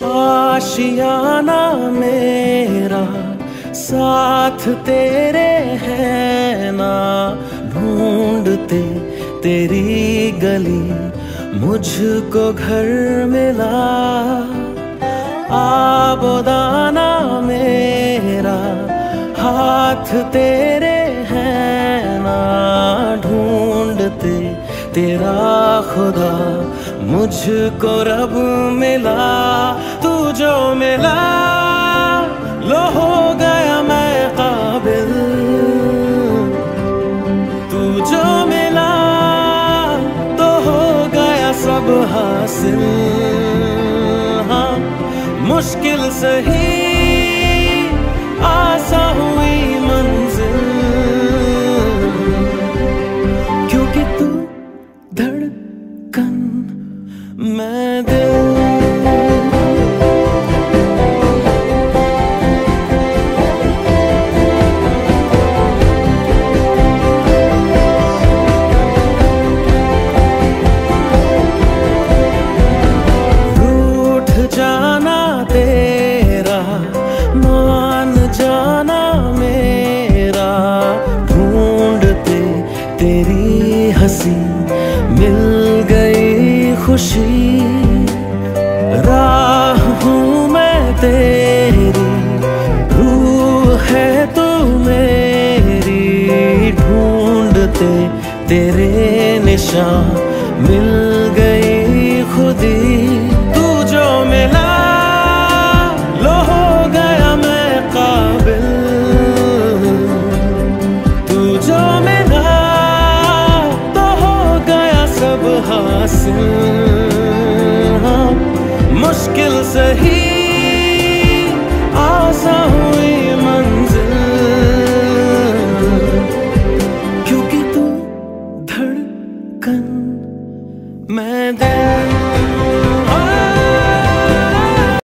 आशियाना मेरा साथ तेरे है ना, ढूंढते तेरी गली मुझको घर मिला। आबोदाना मेरा हाथ तेरे है ना, ढूंढते तेरा खुदा मुझको रब मिला। तू जो मिला लो हो गया मैं काबिल, तू जो मिला तो हो गया सब हासिल। हाँ मुश्किल सही आसा हुई मंजिल, क्योंकि तू धड़कन मैं दिल। जाना तेरा मान जाना मेरा, ढूंढते तेरी हंसी मिल गई खुशी। राह हूँ मैं तेरी, रूह है तू मेरी, ढूंढते तेरे निशान मिल गई खुदी। जो मिला लो हो गया मैं काबिल, तू जो मिला तो हो गया सब हासिल। हाँ मुश्किल सही